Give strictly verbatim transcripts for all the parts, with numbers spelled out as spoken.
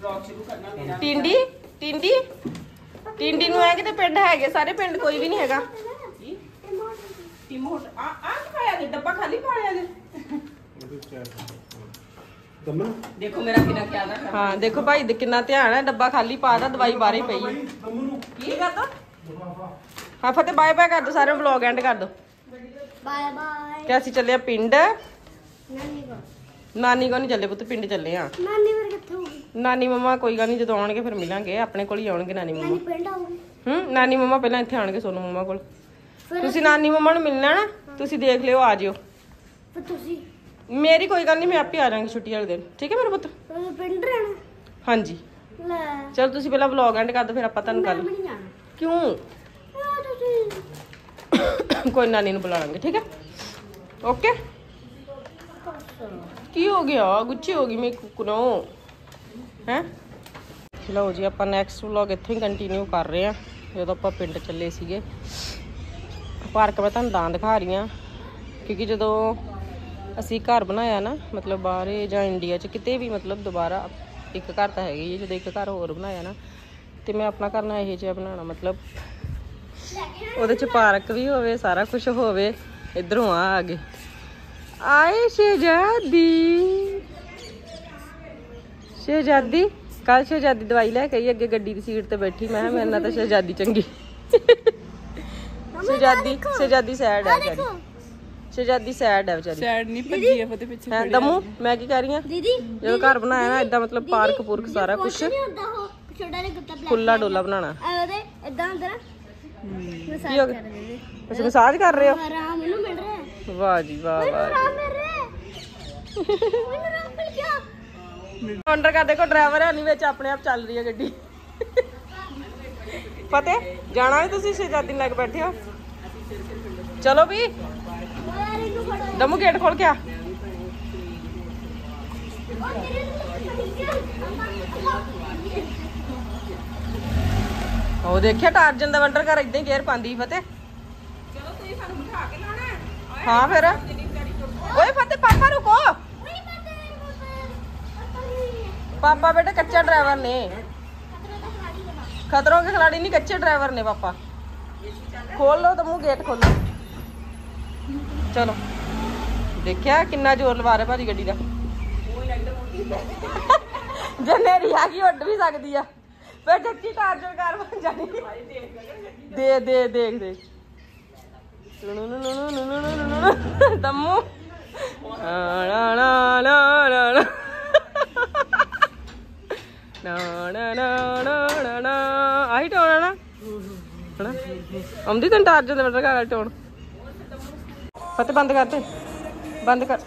Vlog ਸ਼ੁਰੂ ਕਰਨਾ ਮੇਰਾ। ਟਿੰਡੀ ਟਿੰਡੀ ਟਿੰਡੀ ਨੂੰ ਐ ਕਿਤੇ ਪਿੰਡ ਹੈਗੇ ਸਾਰੇ, ਪਿੰਡ ਕੋਈ ਵੀ ਨਹੀਂ ਹੈਗਾ। ਟਿਮੋਟ ਆ ਆ ਖਾਇਆ ਦੇ ਡੱਬਾ ਖਾਲੀ ਪਾਇਆ ਦੇ। ਦੇਖੋ ਮੇਰਾ ਕਿੰਨਾ ਖਿਆਲ ਰੱਖਦਾ। ਹਾਂ ਦੇਖੋ ਭਾਈ ਦੇ ਕਿੰਨਾ ਧਿਆਨ ਹੈ, ਡੱਬਾ ਖਾਲੀ ਪਾਦਾ, ਦਵਾਈ ਬਾਹਰ ਹੀ ਪਈ ਹੈ। ਕੀ ਕਰਦਾ? ਹਾਂ ਫਤਿਹ ਬਾਏ ਬਾਏ ਕਰ ਦੋ ਸਾਰਿਆਂ ਨੂੰ, ਵਲੌਗ ਐਂਡ ਕਰ ਦੋ। Bye bye. ਤੇ ਅਸੀਂ ਚੱਲੇ ਆ ਪਿੰਡ। ਨਾਨੀ ਕੋ ਨਾਨੀ ਕੋ ਨਹੀਂ ਚੱਲੇ ਪੁੱਤ, ਪਿੰਡ ਚੱਲੇ ਆ। ਨਾਨੀ ਫਿਰ ਕਿੱਥੇ ਹੋਊਗੀ? ਨਾਨੀ ਮਮਾ ਕੋਈ ਗੱਲ ਨਹੀਂ, ਜਦੋਂ ਆਉਣਗੇ ਫਿਰ ਮਿਲਾਂਗੇ, ਆਪਣੇ ਕੋਲ ਹੀ ਆਉਣਗੇ ਨਾਨੀ ਨਾਨੀ ਮਮਾ। ਪਿੰਡ ਆਊਗੀ। ਹੂੰ ਨਾਨੀ ਮਮਾ ਪਹਿਲਾਂ ਇੱਥੇ ਆਣਗੇ ਸੋਨੂ ਮਮਾ ਕੋਲ। ਤੁਸੀਂ ਨਾਨੀ ਮਮਾ ਨੂੰ ਮਿਲਣਾ ਨਾ, ਤੁਸੀਂ ਦੇਖ ਲਿਓ, ਆ ਜਿਓ। ਫਿਰ ਤੁਸੀਂ ਮੇਰੀ ਕੋਈ ਗੱਲ ਨਹੀਂ, ਮੈਂ ਆਪੇ ਆ ਜਾਵਾਂਗੀ ਛੁੱਟੀ ਵਾਲੇ ਦਿਨ, ਠੀਕ ਹੈ ਮੇਰੇ ਪੁੱਤ? ਤੁਸੀਂ ਪਿੰਡ ਰਹਿਣਾ? ਹਾਂਜੀ ਲੈ ਚਲ ਤੁਸੀਂ ਪਹਿਲਾਂ ਵਲੌਗ ਐਂਡ ਕਰ ਦੋ, ਫਿਰ ਆਪਾਂ ਤੁਹਾਨੂੰ ਮੈਂ ਕੱਲ। ਵੀ ਨਹੀਂ ਜਾਣਾ। ਕਿਉਂ? ਆ ਤੁਸੀਂ ਕੋਈ ਨਾਨੀ ਨੂੰ ਬੁਲਾ ਲਾਂਗੇ, ਠੀਕ ਹੈ? ਓਕੇ। ਕੀ ਹੋ ਗਿਆ? ਗੁੱਚੀ ਹੋ ਗਈ ਮੇਰੇ ਕੁਕਨੋ ਹੈ। ਲਓ ਜੀ ਆਪਾਂ ਨੈਕਸਟ ਵਲੌਗ ਇੱਥੇ ਹੀ ਕੰਟੀਨਿਊ ਕਰ ਰਹੇ ਹਾਂ, ਜਦੋਂ ਆਪਾਂ ਪਿੰਡ ਚੱਲੇ ਸੀਗੇ। ਪਾਰਕ ਮੈਂ ਤੁਹਾਨੂੰ ਤਾਂ ਦਿਖਾ ਰਹੀ ਹਾਂ ਕਿਉਂਕਿ ਜਦੋਂ ਅਸੀਂ ਘਰ ਬਣਾਇਆ ਨਾ, ਮਤਲਬ ਬਾਹਰ ਜਾਂ ਇੰਡੀਆ 'ਚ ਕਿਤੇ ਵੀ, ਮਤਲਬ ਦੁਬਾਰਾ ਇੱਕ ਘਰ ਤਾਂ ਹੈਗੀ ਹੈ, ਜਦੋਂ ਇੱਕ ਘਰ ਹੋਰ ਬਣਾਇਆ ਨਾ, ਤੇ ਮੈਂ ਆਪਣਾ ਘਰ ਨਾ ਇਹੋ ਜਿਹਾ ਬਣਾਉਣਾ, ਮਤਲਬ ਉਹਦੇ 'ਚ ਪਾਰਕ ਵੀ ਹੋਵੇ, ਸਾਰਾ ਕੁਝ ਹੋਵੇ। ਇੱਧਰੋਂ ਆ ਆ ਗਏ ਆਏ ਸ਼ਹਿਜ਼ਾਦੀ। ਸ਼ਹਿਜ਼ਾਦੀ ਕੱਲ ਸ਼ਹਿਜ਼ਾਦੀ ਦਵਾਈ ਲੈ ਕੇ ਆਈ, ਅੱਗੇ ਗੱਡੀ ਦੀ ਸੀਟ ਤੇ ਬੈਠੀ। ਮੈਂ ਮੇਰੇ ਨਾਲ ਤਾਂ ਸ਼ਹਿਜ਼ਾਦੀ ਚੰਗੀ। ਸ਼ਹਿਜ਼ਾਦੀ ਸ਼ਹਿਜ਼ਾਦੀ ਸੈਡ ਹੈ ਵਿਚਾਰੀ, ਸ਼ਹਿਜ਼ਾਦੀ ਸੈਡ ਹੈ ਵਿਚਾਰੀ। ਸੈਡ ਨਹੀਂ ਭੱਜੀ ਆ ਫਤੇ ਪਿੱਛੇ। ਹੈ ਦਮੂ ਮੈਂ ਕੀ ਕਹਿ ਰਹੀ ਹਾਂ, ਦੀਦੀ ਜਦੋਂ ਘਰ ਬਣਾਇਆ ਨਾ ਇਦਾਂ, ਮਤਲਬ ਪਾਰਕ ਪੂਰਕ ਸਾਰਾ ਕੁਝ ਨਹੀਂ ਹੁੰਦਾ, ਉਹ ਛੋਟਾ ਜਿਹਾ ਗੁੱਤਾ ਬਲੈਕ ਖੁੱਲਾ ਡੋਲਾ ਬਣਾਉਣਾ। ਉਹਦੇ ਇਦਾਂ ਅੰਦਰ ਕੀ ਹੋ ਗਿਆ? ਤੁਸੀਂ ਮਸਾਜ ਕਰ ਰਹੇ ਹੋ? ਆਰਾਮ ਮੈਨੂੰ ਮਿਲ ਰਿਹਾ ਹੈ। ਵਾਹ ਜੀ ਵਾਹ ਵਾਹ। ਆਰਾਮ ਮਿਲ ਰਿਹਾ ਹੈ। ਮੈਨੂੰ ਆਰਾਮ ਮਿਲ ਗਿਆ। ਅੰਡਰ ਕਰ ਦੇਖੋ, ਡਰਾਈਵਰ ਹੈ ਨਹੀਂ ਵਿੱਚ, ਆਪਣੇ ਆਪ ਚੱਲ ਰਹੀ ਹੈ ਗੱਡੀ। ਫਤਿਹ ਜਾਣਾ ਵੀ ਤੁਸੀਂ ਸ਼ਹਿਜ਼ਾਦੀ ਨੂੰ ਲੈ ਕੇ ਬੈਠੇ ਹੋ? ਚਲੋ ਵੀ ਦਮੂ ਗੇਟ ਖੋਲ ਕੇ ਆ। ਉਹ ਦੇਖਿਆ ਟਾਰਜਨ ਦਾ ਵੰਡਰ ਘਰ ਇਦਾਂ ਹੀ ਗੇਅਰ ਪਾਉਂਦੀ ਫਤਿਹ। ਚਲੋ ਤੁਸੀਂ ਸਾਨੂੰ ਬਿਠਾ ਕੇ ਲਾਣਾ। ਹਾਂ ਫਿਰ ਓਏ ਫਤਿਹ ਪਾਪਾ ਰੁਕੋ। ਪਾਪਾ बेटा कच्चा ड्राइवर ने, खतरों के खिलाड़ी नहीं, कच्चे ड्राइवर ने पापा। खोल लो तो मुंह गेट खोलो। चलो देखिया कितना जोर लवा रहे भाजी गड्डी का। जनेरी आ गई उड़ भी सकती है, फिर जच्ची टार्जर कार बन जानी। दे दे देख देख दम्मू ना ना ना ना ना ਨਾ ਨਾ ਨਾ ਨਾ ਨਾ ਆਹੀ ਟੋਨ ਆ ਨਾ ਹਨਾ, ਆਉਂਦੀ ਤੈਨੂੰ ਟਾਰਜਨ ਦੇ ਵੰਡਰ ਘਰ ਟੋਨ। ਫਤਿਹ ਬੰਦ ਕਰ, ਤੇ ਬੰਦ ਕਰ।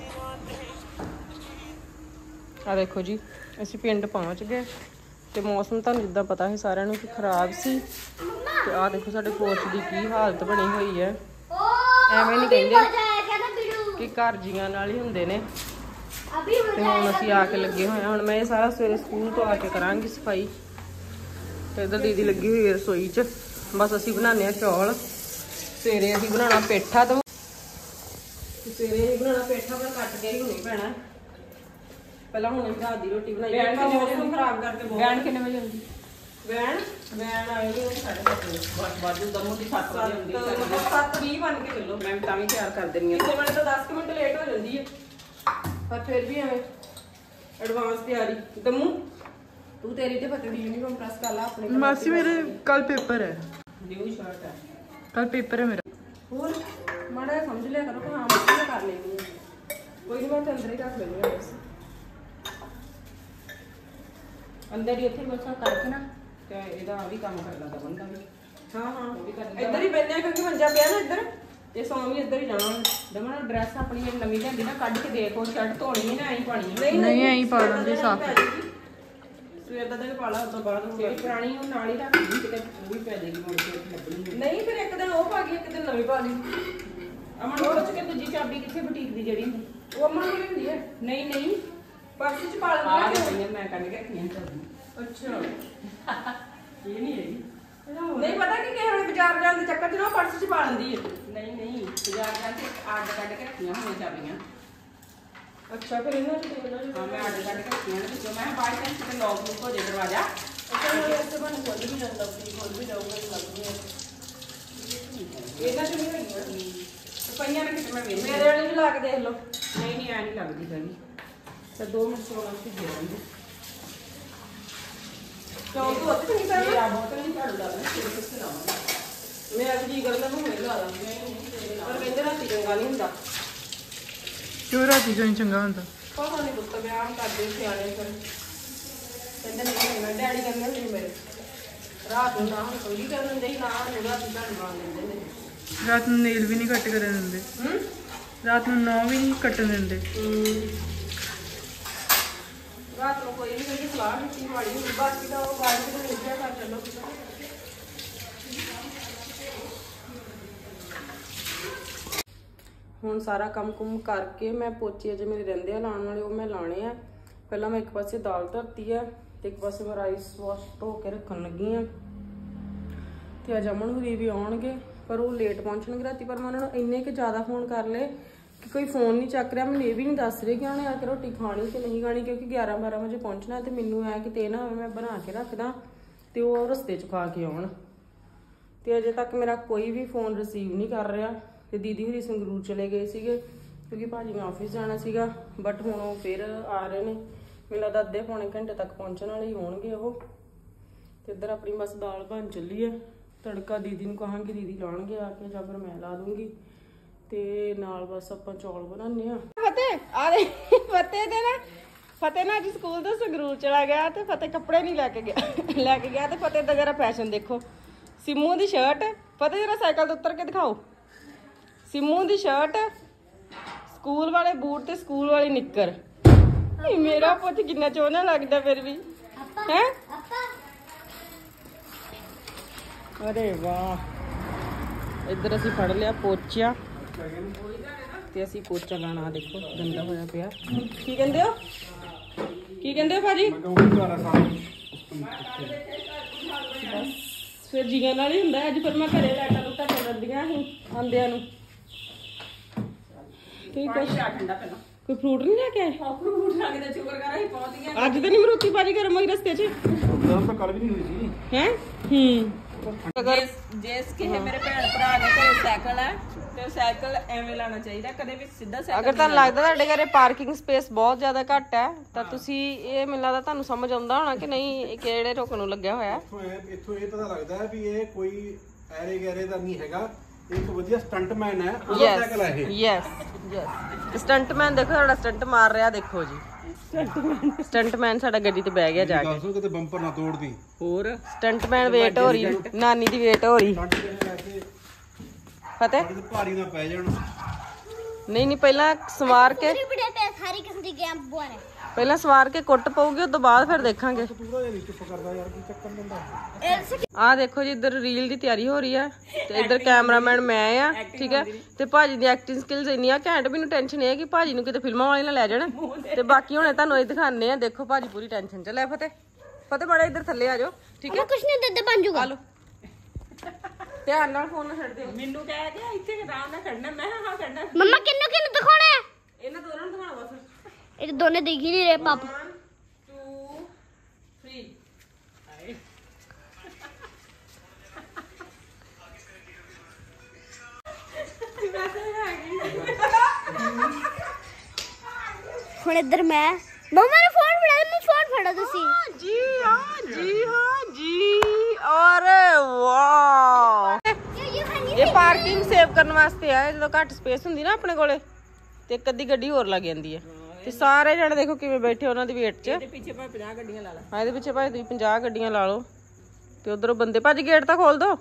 ਆ ਦੇਖੋ ਜੀ ਅਸੀਂ ਪਿੰਡ ਪਹੁੰਚ ਗਏ, ਤੇ ਮੌਸਮ ਤੁਹਾਨੂੰ ਜਿੱਦਾਂ ਪਤਾ ਹੈ ਸਾਰਿਆਂ ਨੂੰ ਕਿ ਖਰਾਬ ਸੀ। ਤੇ ਆਹ ਦੇਖੋ ਸਾਡੇ ਕੋਚ ਦੀ ਕੀ ਹਾਲਤ ਬਣੀ ਹੋਈ ਹੈ। ਐਵੇਂ ਨਹੀਂ ਕਹਿੰਦੇ ਕਿ ਘਰ ਜੀਆਂ ਨਾਲ ਹੀ ਹੁੰਦੇ ਨੇ। ਤੇ ਹੁਣ ਅਸੀਂ ਆ ਕੇ ਲੱਗੇ ਹੋਏ ਹਾਂ, ਹੁਣ ਮੈਂ ਇਹ ਸਾਰਾ ਸਵੇਰੇ ਸਕੂਲ ਤੋਂ ਆ ਕੇ ਕਰਾਂਗੀ ਸਫਾਈ। ਤੇ ਇੱਧਰ ਦੀਦੀ ਲੱਗੀ ਹੋਈ ਹੈ ਰਸੋਈ 'ਚ। ਬਸ ਅਸੀਂ ਬਣਾਉਂਦੇ ਹਾਂ ਚੌਲ, ਸਵੇਰੇ ਅਸੀਂ ਬਣਾਉਣਾ ਪੇਠਾ। ਤਾਂ ਸਵੇਰੇ ਅਸੀਂ ਬਣਾਉਣਾ ਪੇਠਾ, ਪਰ ਕੱਟ ਕੇ ਹੀ ਹੋਣੀ ਪੈਣਾ। ਪਹਿਲਾਂ ਹੁਣ ਅਸੀਂ ਰਾਤ ਦੀ ਰੋਟੀ ਬਣਾਈ। ਮੌਸਮ ਖਰਾਬ ਕਰਕੇ ਵੈਨ ਕਿੰਨੇ ਵਜੇ ਆਉਂਦੀ? ਵੈਨ ਵੈਨ ਆਏਗੀ ਸਾਢੇ ਸੱਤ ਵਜੇ। ਬਸ ਬਾਜੂ ਦਮੂ ਦੀ ਸੱਤ ਵਜੇ ਆਉਂਦੀ। ਸੱਤ ਵੀਹ ਬਣ ਕੇ ਚੱਲੋ, ਮੈਂ ਤਾਂ ਵੀ ਤਿਆਰ ਕਰ ਦੇਣੀ ਆ। ਕਿਸੇ ਵੇਲੇ ਤਾਂ ਦਸ ਮਿੰਟ ਲੇਟ ਹੋ ਜਾਂਦੀ ਹੈ, ਪਰ ਫਿਰ ਵੀ ਐਵੇਂ ਐਡਵਾਂਸ ਤਿਆਰੀ। ਦਮੂ ਤੂੰ ਤੇਰੀ ਤੇ ਫਤਿਹ ਦੀ ਯੂਨੀਫਾਰਮ ਪ੍ਰੈਸ ਕਰ ਲਾ ਆਪਣੇ। मासी मेरे कल पेपर है, ਨਿਊ ਸ਼ਰਟ ਹੈ। कल पेपर है मेरा। ਹੋਰ ਮਾੜਾ ਜਿਹਾ ਸਮਝ ਲਿਆ ਕਰੋ ਕਿ ਹਾਂ ਮੈਂ ਕਰ ਲੈਂਦੀ ਹਾਂ। ਕੋਈ ਨਹੀਂ, ਮੈਂ ਤਾਂ ਅੰਦਰ ਹੀ ਰੱਖ ਲੈਂਦੀ ਹਾਂ ਬਸ। ਅੰਦਰ ਹੀ ਉੱਥੇ ਬਸ ਕਰਕੇ ਨਾ, ਤੇ ਇਹਦਾ ਵੀ ਕੰਮ ਕਰ ਲੈਂਦਾ ਬੰਦਾ ਵੀ। ਹਾਂ ਹਾਂ ਇੱਧਰ ਹੀ ਬੈਠੇ ਕਿਉਂਕਿ ਮੰਜਾ ਪਿਆ ਨਾ ਇੱਧਰ, ਤੇ ਸੌਂ ਵੀ ਇੱਧਰ ਹੀ ਜਾਣਾ। ਦਮਨ ਡਰੈਸ ਆਪਣੀ ਜਿਹੜੀ ਨਵੀਂ ਲੈਂਦੀ ਨਾ, ਕੱਢ ਕੇ ਦੇਖੋ, ਸ਼ਰਟ ਧੋਣੀ ਨਾ ਐਂ ਪਾਣੀ। ਨਹੀਂ नहीं यही पा लेंगे साफ। ਸਵੇਰ ਦਾ ਦਿਨ ਪਾਲਾ, ਉਸ ਤੋਂ ਬਾਅਦ ਜਿਹੜੀ ਪੁਰਾਣੀ ਉਹ ਨਾਲ ਹੀ ਰੱਖ ਲਈ, ਕਿਤੇ ਉਹ ਵੀ ਪੈ ਜਾਏਗੀ ਮੁੜ ਕੇ ਲੱਭਣੀ। ਨਹੀਂ ਫਿਰ ਇੱਕ ਦਿਨ ਉਹ ਪਾ ਗਈ, ਇੱਕ ਦਿਨ ਨਵੀਂ ਪਾ ਲਈ। ਅਮਨ ਉਹ ਚ ਕੇ ਦੂਜੀ ਚਾਬੀ ਕਿੱਥੇ ਬੁਟੀਕ ਦੀ ਜਿਹੜੀ ਹੁੰਦੀ? ਉਹ ਅਮਨ ਕੋਲ ਹੁੰਦੀ ਹੈ, ਨਹੀਂ ਨਹੀਂ ਪਰਸ ਚ ਪਾ ਆ ਲੈਂਦੀ ਗਈਆਂ, ਮੈਂ ਕੱਢ ਕੇ ਰੱਖੀਆਂ ਚਾਬੀ। ਅੱਛਾ ਇਹ ਨਹੀਂ ਹੈਗੀ। ਨਹੀਂ ਪਤਾ ਕਿ ਕਿਸੇ ਵੇਲੇ ਬਾਜ਼ਾਰ ਜਾਣ ਦੇ ਚੱਕਰ 'ਚ ਨਾ ਪਰਸ 'ਚ ਪਾ ਲੈਂਦੀ ਹੈ। ਨਹੀਂ ਨਹੀਂ ਬਾਜ਼ਾਰ ਜਾ ਕੇ ਆਰਡਰ ਕੱਢ ਕੇ ਰੱਖੀਆਂ ਹੋਈਆਂ ਚਾਬੀਆਂ। ਅੱਛਾ ਫਿਰ ਇਹਨਾਂ ਚ ਦੇਖਣਾ ਜੀ। ਹਾਂ ਮੈਂ ਆਰਡਰ ਕੱਢ ਕੇ ਰੱਖੀਆਂ ਨੇ ਵਿੱਚੋਂ। ਮੈਂ ਬਾਈ ਚਾਂਸ ਕਿਤੇ ਲੌਕ ਲੂਕ ਹੋ ਜਾਏ ਦਰਵਾਜ਼ਾ। ਅੱਛਾ ਨਾਲੇ ਇੱਥੇ ਬਣ ਖੁੱਲ ਵੀ ਜਾਂਦਾ, ਆਪਣੀ ਖੁੱਲ ਵੀ ਜਾਊਗਾ ਜੀ ਲੱਗਦੀ ਹੈ। ਇਹਨਾਂ ਚ ਨਹੀਂ ਹੋਈਆਂ ਤੇ ਪਈਆਂ ਨੇ ਕਿਤੇ ਮੈਂ ਵੇਖ ਮੇਰੇ ਵਾਲੀ ਵੀ ਲਾ ਕੇ ਦੇਖ ਲਓ। ਨਹੀਂ ਨਹੀਂ ਐ ਨਹੀਂ ਲੱਗਦੀ ਹੈਗੀ। ਤੇ ਦੋ ਮਿੰਟ ਸੋਣਾ ਸੀ ਦੇ ਦਿੰਦੇ। ਕਿਉਂ ਤੂੰ ਉੱਥੇ ਨਹੀਂ ਕਰਨਾ? ਮੇਰਾ ਬਹੁਤ ਨਹੀਂ ਝਾੜੂ ਲੱਗਦਾ ਫਿਰ ਕਿੱਥੇ ਲਾਵਾਂਗੀ। ਮੇਰਾ ਵੀ ਜੀ ਕਰਦਾ ਮੈਂ ਹੁਣੇ ਲਾ ਦਾਂ। ਪਰ ਕਹਿੰਦੇ ਰਾਤੀ ਚੰਗਾ ਨਹੀਂ ਹੁੰਦਾ। ਕਿਉਂ ਰਾਤੀ ਕਿਉਂ ਨੀ ਚੰਗਾ ਹੁੰਦਾ? ਪਤਾ ਨਹੀਂ ਪੁੱਤ ਵਿਆਹ ਕਰਦੇ ਸਿਆਣੇ ਫਿਰ ਕਹਿੰਦੇ ਨਹੀਂ ਮੈਂ ਡੈਡੀ ਕਹਿੰਦੇ ਹੁੰਦੇ ਸੀ ਮੇਰੇ ਰਾਤ ਨੂੰ ਨਾ ਹੁਣ ਕੋਈ ਕਰਨ ਦਿੰਦੇ ਸੀ ਨਾ ਨੂੰ ਰਾਤੀ ਝਾੜੂ ਮਾਰ ਲੈਂਦੇ ਹੁੰਦੇ ਸੀ। ਰਾਤ ਨੂੰ ਨੇਲ ਵੀ ਨਹੀਂ ਕੱਟ ਕਰਨ ਦਿੰਦੇ। ਹੂੰ ਰਾਤ ਨੂੰ ਨੌ ਵੀ ਨਹੀਂ ਕੱਟਣ ਦਿੰਦੇ। ਰਾਤ ਨੂੰ ਕੋਈ ਨਹੀਂ ਕਹਿੰਦੀ ਸਲਾਹ ਦਿੱਤੀ ਮਾੜੀ ਹੁੰਦੀ, ਬਾਕੀ ਤਾਂ ਉਹ ਬਾਅਦ ਵਿੱਚ ਨਿੱਜਿਆ ਕਰ ਚੱਲੋ। ਹੁਣ ਸਾਰਾ ਕੰਮ ਕੁਮ ਕਰਕੇ ਮੈਂ ਪੋਚੇ ਅਜੇ ਮੇਰੇ ਰਹਿੰਦੇ ਆ ਲਾਉਣ ਵਾਲੇ, ਉਹ ਮੈਂ ਲਾਣੇ ਆ। ਪਹਿਲਾਂ ਮੈਂ ਇੱਕ ਪਾਸੇ ਦਾਲ ਧਰਤੀ ਆ ਤੇ ਇੱਕ ਪਾਸੇ ਮੈਂ ਰਾਈਸ ਵਾਸ਼ ਧੋ ਕੇ ਰੱਖਣ ਲੱਗੀ ਆ। ਤੇ ਅੱਜ ਅਮਨ ਹੁਰੀ ਵੀ ਆਉਣਗੇ ਪਰ ਉਹ ਲੇਟ ਪਹੁੰਚਣਗੇ ਰਾਤੀ। ਪਰ ਮੈਂ ਉਹਨਾਂ ਨੂੰ ਇੰਨੇ ਕਿ ਜ਼ਿਆਦਾ ਫੋਨ ਕਰ ਲਏ ਕਿ ਕੋਈ ਫੋਨ ਨਹੀਂ ਚੱਕ ਰਿਹਾ। ਮੈਨੂੰ ਇਹ ਵੀ ਨਹੀਂ ਦੱਸ ਰਹੇ ਕਿ ਉਹਨੇ ਆ ਕੇ ਰੋਟੀ ਖਾਣੀ ਕਿ ਨਹੀਂ ਖਾਣੀ, ਕਿਉਂਕਿ ਗਿਆਰਾਂ ਬਾਰਾਂ ਵਜੇ ਪਹੁੰਚਣਾ ਤੇ ਮੈਨੂੰ ਐ ਕਿ ਤੇ ਨਾ ਹੋਵੇ ਮੈਂ ਬਣਾ ਕੇ ਰੱਖਦਾ ਤੇ ਉਹ ਰਸਤੇ 'ਚ ਖਾ ਕੇ ਆਉਣ। ਤੇ ਅਜੇ ਤੱਕ ਮੇਰਾ ਕੋਈ ਵੀ ਫੋਨ ਰਿਸੀਵ ਨਹੀਂ ਕਰ ਰਿਹਾ। ਤੇ ਦੀਦੀ ਹੋਰੀ ਸੰਗਰੂਰ ਚਲੇ ਗਏ ਸੀਗੇ ਕਿਉਂਕਿ ਭਾਜੀ ਨੇ ਆਫਿਸ ਜਾਣਾ ਸੀਗਾ, ਬਟ ਹੁਣ ਉਹ ਫਿਰ ਆ ਰਹੇ ਨੇ। ਮੈਨੂੰ ਲੱਗਦਾ ਅੱਧੇ ਪੌਣੇ ਘੰਟੇ ਤੱਕ ਪਹੁੰਚਣ ਵਾਲੇ ਹੀ ਹੋਣਗੇ ਉਹ। ਤੇ ਇੱਧਰ ਆਪਣੀ ਬਸ ਦਾਲ ਬਣ ਚੱਲੀ ਹੈ। ਤੜਕਾ ਦੀਦੀ ਨੂੰ ਕਹਾਂਗੀ ਦੀਦੀ ਲਾਉਣਗੇ ਆ ਕੇ ਜਾਂ ਫਿਰ ਮੈਂ ਲਾ ਦੂੰਗੀ। ਤੇ ਨਾਲ ਬਸ ਆਪਾਂ ਚੌਲ ਬਣਾਉਂਦੇ ਆ। ਫਤਿਹ ਆ ਦੇ ਫਤਿਹ ਦੇ ਨਾ ਫਤਿਹ ਨਾ ਅੱਜ ਸਕੂਲ ਤੋਂ ਸੰਗਰੂਰ ਚਲਾ ਗਿਆ ਤੇ ਫਤਿਹ ਕੱਪੜੇ ਨਹੀਂ ਲੈ ਕੇ ਗਿਆ ਲੈ ਕੇ ਗਿਆ ਤੇ ਫਤਿਹ ਦਾ ਜਰਾ ਫੈਸ਼ਨ ਦੇਖੋ। ਸਿੰਮੂ ਦੀ ਸ਼ਰਟ, ਫਤਿਹ ਜਰਾ ਸਾਈਕਲ ਤੋਂ ਉਤਰ ਕੇ ਦਿਖਾਓ। ਸਿੰਮੂ ਦੀ ਸ਼ਰਟ, ਸਕੂਲ ਵਾਲੇ ਬੂਟ ਤੇ ਸਕੂਲ ਵਾਲੀ ਨਿੱਕਰ। ਮੇਰਾ ਪੁੱਤ ਕਿੰਨਾ ਚੋਣਾ ਲੱਗਦਾ ਫਿਰ ਵੀ ਹੈ। ਅਰੇ ਵਾਹ। ਇੱਧਰ ਅਸੀਂ ਫੜ ਲਿਆ ਪੋਚਾ ਤੇ ਅਸੀਂ ਪੋਚਾ ਲਾਣਾ। ਦੇਖੋ ਗੰਦਾ ਹੋਇਆ ਪਿਆ। ਕੀ ਕਹਿੰਦੇ ਹੋ ਕੀ ਕਹਿੰਦੇ ਹੋ ਭਾਜੀ? ਫਿਰ ਜੀਆਂ ਨਾਲ ਹੀ ਹੁੰਦਾ। ਅੱਜ ਫਿਰ ਮੈਂ ਘਰੇ ਲਾਈਟਾਂ ਲੁੱਟਾਂ ਚੱਲਦੀਆਂ ਸੀ ਆਂਦਿਆਂ ਨੂੰ। ਕੀ ਕੁਛ ਠੰਡਾ ਪਹਿਲਾਂ ਕੋਈ ਫਰੂਟ ਨਹੀਂ ਲੈ ਕੇ ਆਏ? ਫਰੂਟ ਲਾ ਕੇ ਤੇ ਸ਼ੁਕਰ ਕਰ ਅਸੀਂ ਪਹੁੰਚ ਗਏ। ਅੱਜ ਤਾਂ ਨਹੀਂ ਮਰੂਤੀ ਭਾਜੀ ਗਰਮ ਹੋਈ ਰਸਤੇ 'ਚ ਤਾਂ ਕੱਲ ਵੀ ਨਹੀਂ ਹੋਈ ਸੀ ਹੈ। ਹੂੰ ਅਗਰ ਜਿਸ ਕਿਸੇ ਮੇਰੇ ਭੈਣ ਭਰਾ ਦੇ ਘਰੇ ਸਾਈਕਲ ਹੈ ਤੇ ਸਾਈਕਲ ਐਵੇਂ ਲਾਣਾ ਚਾਹੀਦਾ, ਕਦੇ ਵੀ ਸਿੱਧਾ ਸਾਈਕਲ। ਅਗਰ ਤੁਹਾਨੂੰ ਲੱਗਦਾ ਤੁਹਾਡੇ ਘਰੇ ਪਾਰਕਿੰਗ ਸਪੇਸ ਬਹੁਤ ਜ਼ਿਆਦਾ ਘੱਟ ਹੈ ਤਾਂ ਤੁਸੀਂ ਇਹ ਮੈਨੂੰ ਲੱਗਦਾ ਤੁਹਾਨੂੰ ਸਮਝ ਆਉਂਦਾ ਹੋਣਾ ਕਿ ਨਹੀਂ ਇਹ ਕਿਹੜੇ ਰੁੱਖ ਨੂੰ ਲੱਗਿਆ ਹੋਇਆ। ਇੱਥੋਂ ਇਹ ਇੱਥੋਂ ਇਹ ਪਤਾ ਲੱਗਦਾ ਹੈ ਵੀ ਇਹ ਕੋਈ ਐਰੇ ਗੈਰੇ ਦਾ ਨਹੀਂ ਹੈਗਾ। ਇੱਕ ਵਧੀਆ ਸਟੰਟਮੈਨ ਹੈ। ਉਹਦਾ ਸਾਈਕਲ ਹੈ ਇਹ। ਯੈਸ ਯੈਸ ਸਟੰਟਮੈਨ ਦੇਖੋ ਸਾਡਾ ਸਟੰਟ ਮਾਰ ਰਿਹਾ। ਦੇਖੋ ਜੀ ਸਟੰਟਮੈਨ ਸਾਡਾ ਗੱਡੀ ਤੇ ਬਹਿ ਗਿਆ ਜਾ ਕੇ। ਦੱਸੋ ਕਿਤੇ ਬੰਪਰ ਨਾ ਤੋੜਦੀ। ਹੋਰ ਸਟੰਟਮੈਨ ਵੇਟ ਹੋ ਰਹੀ, ਨਾਨੀ ਦੀ ਵੇਟ ਹੋ ਰਹੀ। ਸਟੰਟ ਕਿਹਨੇ ਵੈਸੇ ਫਤਿਹ ਸਾਡੇ ਤੇ ਭਾਰੀ ਨਾ ਪੈ ਜਾਣ। ਨਹੀਂ ਨਹੀਂ ਪਹਿਲਾਂ ਸਵਾਰ ਕੇ ਬੜੇ ਤੇ ਸਾਰੀ ਕਿਸਮ ਦੀ ਗੇਮ ਬੁਆ ਨੇ ਪਹਿਲਾਂ ਸਵਾਰ ਕੇ ਕੁੱਟ ਪਊਗੀ ਉਸ ਤੋਂ ਬਾਅਦ ਫਿਰ ਦੇਖਾਂਗੇ। ਪੂਰਾ ਜਿਹਾ ਨਹੀਂ ਚੁੱਪ ਕਰਦਾ ਯਾਰ, ਕੀ ਚੱਕਰ ਲੈਂਦਾ। ਆਹ ਦੇਖੋ ਜੀ ਇੱਧਰ ਰੀਲ ਦੀ ਤਿਆਰੀ ਹੋ ਰਹੀ ਹੈ ਤੇ ਇੱਧਰ ਕੈਮਰਾਮੈਨ ਮੈਂ ਆ। ਠੀਕ ਹੈ ਤੇ ਭਾਜੀ ਦੀ ਐਕਟਿੰਗ ਸਕਿੱਲਸ ਇੰਨੀਆਂ ਘੈਂਟ। ਮੈਨੂੰ ਟੈਨਸ਼ਨ ਇਹ ਹੈ ਕਿ ਭਾਜੀ ਨੂੰ ਕਿਤੇ ਫਿਲਮਾਂ ਵਾਲੇ ਨਾ ਲੈ ਜਾਣ ਤੇ ਬਾਕੀ ਹੁਣੇ ਤੁਹਾਨੂੰ ਇਹ ਦਿਖਾਣੇ ਆ। ਦੇਖੋ ਭਾਜੀ ਪੂਰੀ ਟੈਨਸ਼ਨ ਚ ਲੈ। ਫਤਿਹ ਫਤਿਹ ਬੜਾ ਇੱਧਰ ਥੱਲੇ ਆ ਜਾਓ। ਠੀਕ ਹੈ ਕੁਛ ਨਹੀਂ ਦਿੱਦੇ ਬਣ ਜੂਗਾ। ਲਓ ਧਿਆਨ ਨਾਲ ਫੋਨ ਨਾ ਛੱਡ ਦਿਓ। ਮੈਨੂੰ ਕਹਿ ਕੇ ਇੱਥੇ ਆਰਾਮ ਨਾਲ ਖੜਨਾ। ਮੈਂ ਹਾਂ ਹਾਂ ਖੜਨਾ। ਮੰਮਾ ਕਿੰਨੂੰ ਕਿੰਨੂੰ ਦਿਖਾਉਣਾ ਹੈ? ਇਹਨਾਂ ਦੋਨਾਂ ਨੂੰ ਦਿਖਾਣਾ ਬਸ। ਇਹ ਦੋਨੇ ਦਿਖ ਹੀ ਨਹੀਂ ਰਹੇ ਪਾਪਾ। one two three ਹੁਣ ਇੱਧਰ ਮੈਂ ਮੰਮਾ ਨੇ ਫੋਨ ਫੜਾ ਮੈਂ ਫੋਨ ਫੜਾ ਤੁਸੀਂ। ਜੀ ਹਾਂ ਜੀ ਹਾਂ ਜੀ। ਅਰੇ ਵਾਹ ਇਹ ਪਾਰਕਿੰਗ ਸੇਵ ਕਰਨ ਵਾਸਤੇ ਆ। ਜਦੋਂ ਘੱਟ ਸਪੇਸ ਹੁੰਦੀ ਨਾ ਆਪਣੇ ਕੋਲੇ ਤੇ ਇੱਕ ਅੱਧੀ ਗੱਡੀ ਹੋਰ ਲੱਗ ਜਾਂਦੀ ਹੈ ਤੇ ਸਾਰੇ ਜਣੇ ਦੇਖੋ ਕਿਵੇਂ ਬੈਠੇ ਉਹਨਾਂ ਦੀ ਵੇਟ 'ਚ। ਇਹਦੇ ਪਿੱਛੇ ਭਾਵੇਂ ਪੰਜਾਹ ਗੱਡੀਆਂ ਲਾ ਲਾ। ਹਾਂ ਇਹਦੇ ਪਿੱਛੇ ਭਾਵੇਂ ਤੁਸੀਂ ਪੰਜਾਹ ਗੱਡੀਆਂ ਲਾ ਲਓ ਤੇ ਉਧਰੋਂ ਬੰਦੇ ਭੱਜ ਗੇਟ ਤਾਂ ਖੋਲ ਦੋ।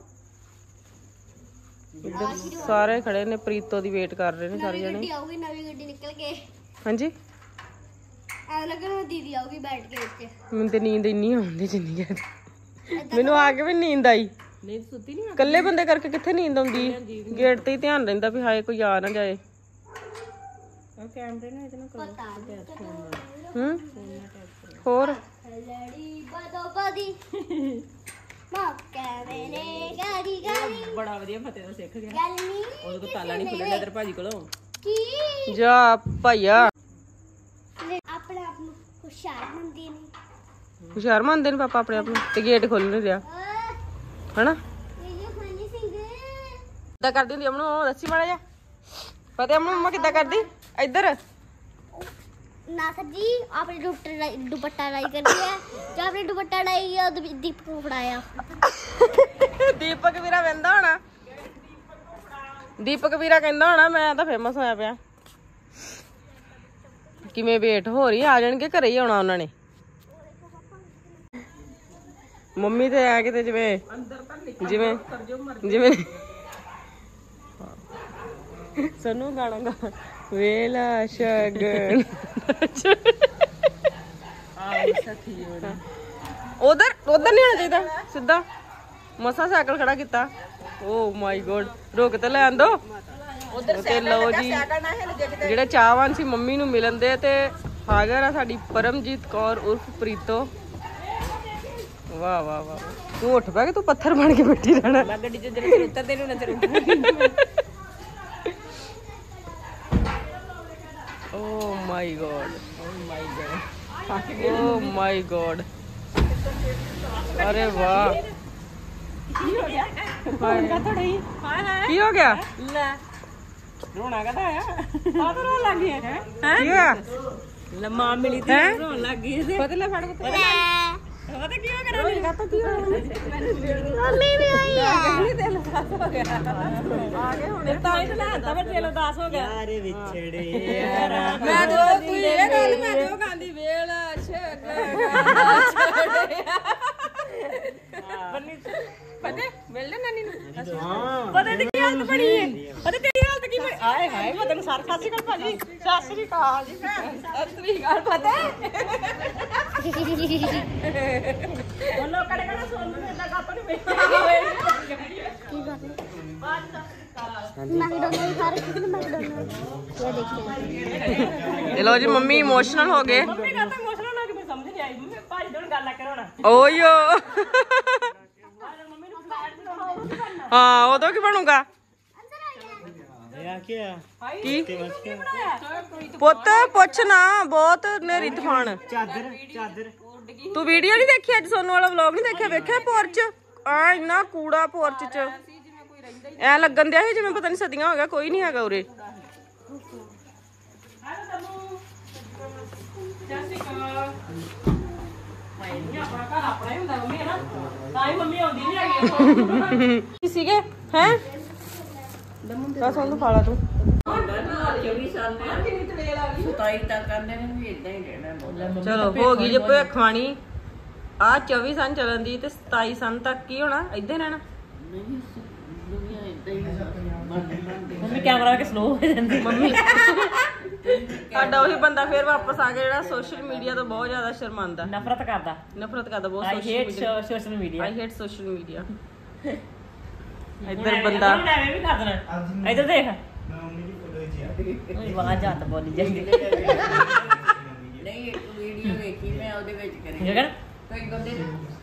ਇੱਧਰ ਸਾਰੇ ਖੜੇ ਨੇ ਪ੍ਰੀਤੋ ਦੀ ਵੇਟ ਕਰ ਰਹੇ ਨੇ ਸਾਰੇ ਜਣੇ। ਗੱਡੀ ਆਊਗੀ ਨਵੀਂ ਗੱਡੀ ਨਿਕਲ ਕੇ। ਹਾਂਜੀ ਐ ਲੱਗਣਾ ਦੀਦੀ ਆਊਗੀ ਬੈਠ ਕੇ ਵਿੱਚ। ਮੈਨੂੰ ਤੇ ਨੀਂਦ ਇੰਨੀ ਆਉਂਦੀ ਜਿੰਨੀ ਕਹਿੰਦੀ ਮੈਨੂੰ ਆ ਕੇ ਵੀ ਨੀਂਦ ਆਈ। ਨਹੀਂ ਸੁੱਤੀ ਨਹੀਂ। ਇਕੱਲੇ ਬੰਦੇ ਕਰਕੇ ਕਿੱਥੇ ਨੀਂਦ ਆਉਂਦੀ। ਗੇਟ ਤੇ ਹੀ ਧਿਆਨ ਰਹਿੰਦਾ ਵੀ ਹਾਏ ਕੋਈ ਆ ਨਾ ਜਾਏ। ਕੈਮਰੇ ਨੂੰ ਇਹਦੇ ਨਾਲ ਪਤਾ ਨਹੀਂ ਹੂੰ ਹੋਰ ਲੜੀ ਬਦੋ ਬਦੀ ਮੱਕਾ ਮੈਨੇ ਗਾੜੀ ਗਾੜੀ ਬੜਾ ਵਧੀਆ ਫਤਿਹ ਦਾ ਸਿੱਖ ਗਿਆ। ਗੱਲ ਨਹੀਂ ਉਹਦੇ ਕੋਲ ਤਾਲਾ ਨਹੀਂ ਖੁੱਲ੍ਹਦਾ ਇਧਰ ਭਾਜੀ ਕੋਲੋਂ। ਕੀ ਜਾ ਭਾਈਆ ਹੁਸ਼ਿਆਰ ਮੰਦੀ ਨੇ ਹੁਸ਼ਿਆਰ ਮੰਨਦੇ ਨੇ ਪਾਪਾ ਆਪਣੇ ਆਪ ਨੂੰ ਤੇ ਗੇਟ ਖੋਲ ਨਹੀਂ ਰਿਹਾ ਹਨਾ ਇਹ ਜੋ ਫਨੀ ਸਿੰਘ ਕਿੱਦਾਂ ਕਰਦੀ ਹੁੰਦੀ ਅਮਨੂ ਉਹ ਦੱਸੀ ਮਾੜਾ ਜਿਹਾ ਪਤਾ ਅਮਨੂ ਮੰਮਾ ਕਿੱਦਾਂ ਕਰਦੀ ਇੱਧਰ ਨਾ ਸਰ ਜੀ आपने दुपट्टा दुपट्टा डाई कर दिया जो आपने दुपट्टा डाई किया तो दीपक को फड़ाया ਦੀਪਕ ਵੀਰਾ ਵੰਦਾ ਹੋਣਾ ਦੀਪਕ ਵੀਰਾ ਕਹਿੰਦਾ ਹੋਣਾ ਮੈਂ ਤਾਂ ਫੇਮਸ ਹੋਇਆ ਪਿਆ ਕਿਵੇਂ ਵੇਟ ਹੋ ਰਹੀ ਆ ਜਾਣਗੇ ਘਰੇ ਹੀ ਆਉਣਾ ਉਹਨਾਂ ਨੇ ਮੰਮੀ ਤੇ ਆ ਕਿਤੇ ਜਿਵੇਂ ਜਿਵੇਂ ਜਿਵੇਂ ਸਨੂ ਗਾਣਾ ਗਾ ਵੇਲਾ ਸ਼ਗਨ ਉਧਰ ਉਧਰ ਨਹੀਂ ਹੋਣਾ ਚਾਹੀਦਾ ਸਿੱਧਾ ਮਸਾ ਸਾਈਕਲ ਖੜਾ ਕੀਤਾ ਓ ਮਾਈ ਗੋਡ ਰੁਕ ਤੇ ਲੈਣ ਦੋ ਉਧਰ ਤੇ ਲਓ ਜੀ ਜਿਹੜੇ ਚਾਹਵਾਨ ਸੀ ਮੰਮੀ ਨੂੰ ਮਿਲਣ ਦੇ ਤੇ ਹਾਜ਼ਰ ਆ ਸਾਡੀ ਪਰਮਜੀਤ ਕੌਰ ਉਰਫ ਪ੍ਰੀਤੋ ਵਾਹ ਵਾਹ ਵਾਹ ਤੂੰ ਉੱਠ ਪੈ ਕਿ ਤੂੰ ਪੱਥਰ ਬਣ ਕੇ ਬੈਠੀ ਰਹਿਣਾ ਮੈਂ ਗੱਡੀ 'ਚ ਜਿਹੜੇ ਉਤਰਦੇ ਨੂੰ ਨਜ਼ਰ oh my god oh my god oh my god ਅਰੇ ਵਾਹ ਕੀ ਹੋ ਗਿਆ ਕਾ ਥੋੜੀ ਹਾਏ ਹਾਏ ਕੀ ਹੋ ਗਿਆ ਲੈ ਰੋਣਾ ਕਦਾ ਆਇਆ ਆ ਤਾਂ ਰੋਣ ਲੱਗ ਗਿਆ ਹੈ ਕੀ ਹੋਇਆ ਲੰਮਾ ਮਿਲੀ ਤੇ ਰੋਣ ਲੱਗ ਗਈ ਤੇ ਪਤਾ ਲੈ ਫੜ ਪਤਾ ਪਤਾ ਕੀ ਹੋ ਗਿਆ ਰੋਣ ਕਾ ਤਾਂ ਕੀ ਹੋ ਗਿਆ मम्मी भी आई है ਨਹੀਂ ਦਿਲ ਉਦਾਸ ਹੋ ਗਿਆ ਆ ਗਏ ਹੁਣ ਤਾਂ ਹੀ ਤਾਂ ਲੈਤਾ ਪਰ ਦਿਲ ਉਦਾਸ ਹੋ ਗਿਆ ਯਾਰੇ ਵਿਛੜੇ ਯਾਰਾ ਮੈਂ ਦੋ ਤੂੰ ਇਹ ਗੱਲ ਮੈਂ ਦੋ ਗਾਂਦੀ ਵੇਲਾ ਛੜਿਆ ਬੰਨੀ ਪਤਾ ਮਿਲਣਾ ਨਾਨੀ ਨੂੰ ਹਾਂ ਪਤਾ ਤੇ ਕੀ ਹਾਲਤ ਬਣੀ ਹੈ ਪਤਾ ਤੇਰੀ ਹਾਲਤ ਕੀ ਬਣੀ ਆਏ ਹਾਏ ਮੈਂ ਤੈਨੂੰ ਸਰ ਸਤਿ ਸ਼੍ਰੀ ਅਕਾਲ ਭਾਜੀ ਸਤਿ ਸ਼੍ਰੀ ਅਕਾਲ ਜੀ ਸਤਿ ਸ਼੍ਰੀ ਅਕਾਲ ਪਤਾ ਉਹ ਲੋਕਾਂ ਨੇ ਕਹਿੰਦਾ ਸੋਨੂੰ ਨੂੰ ਇੰਨਾ ਕੱਪ ਨਹੀਂ मैकडॉनल्ड खा रहे कितने मैकडॉनल्ड ये देखिए लो जी मम्मी इमोशनल हो गए ਮੰਮੀ ਕਾ ਤਾਂ ਇਮੋਸ਼ਨਲ ਹੋ ਕੇ ਮੈਂ ਸਮਝ ਨਹੀਂ ਆਈ ਮੰਮੀ ਭਾਜੀ ਤੋਂ ਗੱਲ ਕਰੋ ਨਾ ओयो ਮੰਮੀ ਨੂੰ ਫਲੈਟ ਦਿਖਾਓ हाँ वो तो की बनूंगा ਇਹ ਕੀ ਆ की ਤੇ ਬਸ ਕੀ ਪੁੱਤ ਪੁੱਛ ਨਾ ਬਹੁਤ ਨੇਰੀ ਤੂਫਾਨ ਚਾਦਰ ਚਾਦਰ ਤੂੰ ਵੀਡੀਓ ਨਹੀਂ ਦੇਖੀ ਅੱਜ ਸੋਨੂੰ ਵਾਲਾ ਵਲੌਗ ਨਹੀਂ ਦੇਖਿਆ ਵੇਖਿਆ ਪੋਰਚ ਆ ਇੰਨਾ ਕੂੜਾ ਪੋਰਚ ਚ ਐ ਲੱਗਣ ਦਿਆ ਸੀ ਜਿਵੇਂ ਪਤਾ ਨਹੀਂ ਸਦੀਆਂ ਹੋ ਗਿਆ ਕੋਈ ਨਹੀਂ ਹੈਗਾ ਉਰੇ ਆਪਣਾ ਹੀ ਹੁੰਦਾ ਮੰਮੀ ਹੈ ਨਾ ਤਾਂ ਹੀ ਮੰਮੀ ਆਉਂਦੀ ਨਹੀਂ ਹੈਗੀ ਕੀ ਸੀਗੇ ਹੈ ਕਾ ਸੋਨੂੰ ਖਾਲਾ ਤੂੰ ਚਲੋ ਹੋ ਗਈ ਜੇ ਭਵਿੱਖਬਾਣੀ ਆ ਚੌਵੀ ਸਨ ਚੱਲਣ ਦੀ ਤੇ ਸਤਾਈ ਸਨ ਤੱਕ ਕੀ ਹੋਣਾ ਇੱਧੇ ਰਹਿਣਾ ਮੰਮੀ ਕੈਮਰਾ ਕੇ ਸਲੋ ਹੋ ਜਾਂਦੀ ਮੰਮੀ ਸਾਡਾ ਉਹੀ ਬੰਦਾ ਫੇਰ ਵਾਪਸ ਆ ਗਿਆ ਜਿਹੜਾ ਸੋਸ਼ਲ ਮੀਡੀਆ ਤੋਂ ਬਹੁਤ ਜ਼ਿਆਦਾ ਸ਼ਰਮਾਂਦਾ ਨਫ਼ਰਤ ਕਰਦਾ ਨਫ਼ਰਤ ਕਰਦਾ ਬਹੁਤ I hate social social media I hate social media ਇੱਧਰ ਬੰਦਾ ਐਵੇਂ ਵੀ ਕਰ ਦੇਣਾ ਇੱਧਰ ਦੇਖ ਮੰਮੀ ਦੀ ਫੋਟੋ ਜੀ ਓਏ ਵਾਹ ਜਾਤ ਬੋਲੀ ਜਾਂਦੀ ਨਹੀਂ ਇੱਕ ਵੀਡੀਓ ਵੇਖੀ ਮੈਂ ਉਹਦੇ ਵਿੱਚ ਕਰੀ ਜਗਨ ਕੋਈ ਬੰਦੇ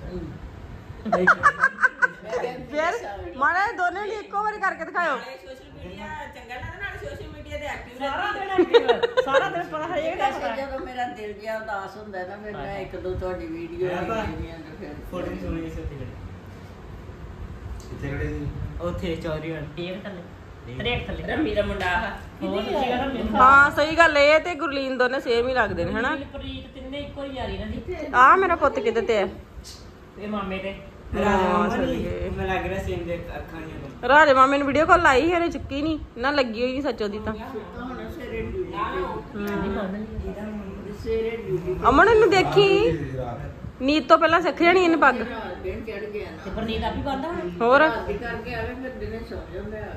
ਫੇਰ ਮਾੜਾ ਦੋਨੇ ਨੇ ਇੱਕੋ ਵਾਰੀ ਕਰਕੇ ਦਿਖਾਓ ਸੋਸ਼ਲ ਮੀਡੀਆ ਚੰਗਾ ਲੱਗਦਾ ਨਾਲ ਸੋਸ਼ਲ ਮੀਡੀਆ ਤੇ ਐਕਟਿਵ ਸਾਰਾ ਦਿਨ ਐਕਟਿਵ ਸਾਰਾ ਦਿਨ ਪਤਾ ਹਰੇਕ ਦਾ ਪਤਾ ਜਦੋਂ ਮੇਰਾ ਦਿਲ ਜਿਹਾ ਉਦਾਸ ਹੁੰਦਾ ਨਾ ਫਿਰ ਮੈਂ ਇੱਕ ਦੋ ਤੁਹਾਡੀ ਵੀਡੀਓ ਦੇਖਦੀ ਆਂ ਤੇ ਫਿਰ ਫੋਟੋ ਨਹੀਂ ਸੋਣੀ ਸੀ ਉੱਥੇ ਕਿੱਥੇ ਖੜੇ ਸੀ ਉੱਥੇ ਚੌਧਰੀ ਵਾਲ ਟੇਕ ਥੱਲੇ ਟਰੇਕ ਥੱਲੇ ਰੰਮੀ ਦਾ ਮੁੰਡਾ ਆ ਹੋਰ ਕੀ ਕਰਦਾ ਹਾਂ ਸਹੀ ਗੱਲ ਇਹ ਤੇ ਗੁਰਲੀਨ ਦੋਨੇ ਸੇਮ ਹੀ ਲੱਗਦੇ ਨੇ ਹਨਾ ਪ੍ਰੀਤ ਤਿੰਨੇ ਇੱਕੋ ਹੀ ਯਾਰੀ ਰਹਿੰਦੀ ਆ ਮੇਰਾ ਪੁੱਤ ਕਿਤੇ ਤੇ ਹੈ ਇਹ ਮਾਮੇ ਤੇ ਹਾਂ, ਸਹੀ ਮੈਂ ਲੱਗ ਰਿਹਾ ਸੇਮ ਦੇ ਅੱਖਾਂ ਨਹੀਂ ਰਾਜੇ ਮਾਮੇ ਨੇ ਵੀਡੀਓ ਕਾਲ ਲਾਈ ਹਰੇ ਚੁੱਕੀ ਨਹੀਂ ਨਾ ਲੱਗੀ ਹੋਈ ਨਹੀਂ ਸੱਚੋ ਦੀ ਤਾਂ ਹੁਣ ਸਵੇਰੇ ਡਿਊਟੀ ਸਵੇਰੇ ਡਿਊਟੀ ਅਮਨ ਨੂੰ ਦੇਖੀ ਨੀਤ ਤੋਂ ਪਹਿਲਾਂ ਸਿੱਖ ਜਾਣੀ ਇਹਨੇ ਪੱਗ ਦਿਨ ਚੜ ਗਿਆ ਨਾ ਤੇ ਪਰਨੀਤ ਆਪ ਹੀ ਬੰਦਾ ਹੁਣ ਹੋਰ ਰਾਤੀ ਕਰਕੇ ਆਵੇ ਫਿਰ ਦਿਨੇ ਸੌ ਜਾਂਦਾ ਆ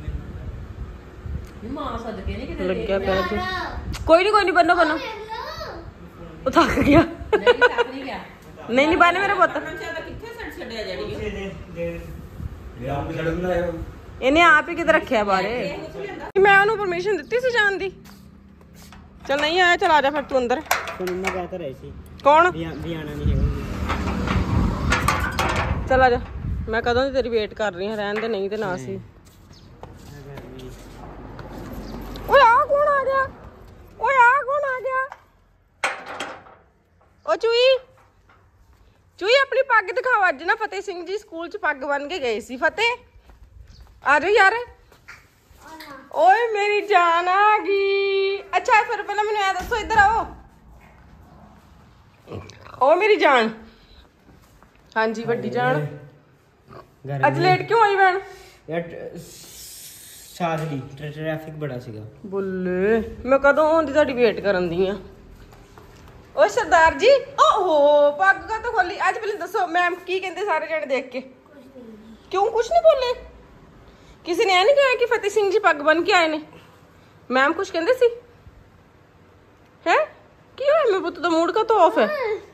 ਨੀ ਮਾਂ ਸਦਕੇ ਨਹੀਂ ਕਿਤੇ ਲੱਗਿਆ ਪਿਆ ਤੇ ਕੋਈ ਨਹੀਂ ਕੋਈ ਨਹੀਂ ਬੰਨੋ ਬੰਨੋ ਉਹ ਥੱਕ ਗਿਆ ਨਹੀਂ ਤੱਕ ਨਹੀਂ ਗਿਆ ਨਹੀਂ ਨਹੀਂ ਬੰਨ ਮੇਰਾ ਪੁੱਤ ਕਿੱਥੇ ਛੱਡ ਛੱਡਿਆ ਜੜੀ ਉੱਥੇ ਦੇ ਦੇ ਇਹ ਆਪ ਛੱਡ ਦਿੰਦਾ ਹੈ ਇਹਨੇ ਆਪ ਹੀ ਕਿਤੇ ਰੱਖਿਆ ਬਾਰੇ ਮੈਂ ਉਹਨੂੰ ਪਰਮਿਸ਼ਨ ਦਿੱਤੀ ਸੀ ਜਾਣ ਦੀ ਚਲ ਨਹੀਂ ਆਇਆ ਚਲ ਆ ਜਾ ਫਿਰ ਤੂੰ ਅੰਦਰ ਤੁਹਾਨੂੰ ਮੈਂ ਕਹਿ ਤਾਂ ਰਹੀ ਸੀ ਕੌਣ ਵੀ ਵੀ ਆਣਾ ਨਹੀਂ ਹੈਗਾ ਚਲ ਆ ਜਾ ਮੈਂ ਕਦੋਂ ਦੀ ਤੇਰੀ ਵੇਟ ਕਰ ਰਹੀ ਹਾਂ ਰਹਿਣ ਦੇ ਨਹੀਂ ਤੇ ਨਾ ਸੀ ਓਏ ਆ ਕੌਣ ਆ ਗਿਆ ਓਏ ਆ ਕੌਣ ਆ ਗਿਆ ਉਹ ਚੂਈ ਚੂਈ ਆਪਣੀ ਪੱਗ ਦਿਖਾਓ। ਅੱਜ ਨਾ ਫਤਿਹ ਸਿੰਘ ਜੀ ਸਕੂਲ ਚ ਪੱਗ ਬੰਨ ਕੇ ਗਏ ਸੀ। ਫਤਿਹ ਆ ਜਾ ਯਾਰ। ਓਏ ਮੇਰੀ ਜਾਨ ਆ ਗਈ। ਅੱਛਾ ਫਿਰ ਪਹਿਲਾਂ ਮੈਨੂੰ ਇਹ ਦੱਸੋ, ਇੱਧਰ ਆਓ। ਓ ਮੇਰੀ ਜਾਨ। ਹਾਂਜੀ ਵੱਡੀ ਜਾਨ, ਅੱਜ ਲੇਟ ਕਿਉਂ ਆਈ ਭੈਣ? ਯਾਰ ਸਾਗਲੀ ਟ੍ਰੈਫਿਕ ਬੜਾ ਸੀਗਾ। ਬੁੱਲੇ ਮੈਂ ਕਦੋਂ ਆਉਂਦੀ ਤੁਹਾਡੀ ਵੇਟ ਕਰਨ ਦੀ ਆ। ਓਏ ਸਰਦਾਰ ਜੀ, ਓਹੋ ਪੱਗ ਕਾ ਤਾਂ ਖੋਲੀ। ਅੱਜ ਪਹਿਲੇ ਦੱਸੋ ਮੈਮ ਕੀ ਕਹਿੰਦੇ ਸਾਰੇ ਜਣੇ ਦੇਖ ਕੇ? ਕਿਉਂ ਕੁਛ ਨਹੀਂ ਬੋਲੇ? ਕਿਸੇ ਨੇ ਇਹ ਨਹੀਂ ਕਿਹਾ ਕਿ ਫਤਿਹ ਸਿੰਘ ਜੀ ਪੱਗ ਬਨ ਕੇ ਆਏ ਨੇ? ਮੈਮ ਕੁਛ ਕਹਿੰਦੇ ਸੀ? ਹੈ ਕੀ ਹੋਇਆ? ਮੇਰੇ ਪੁੱਤ ਦਾ ਮੂਡ ਕਾ ਤਾਂ ਆਫ ਹੈ।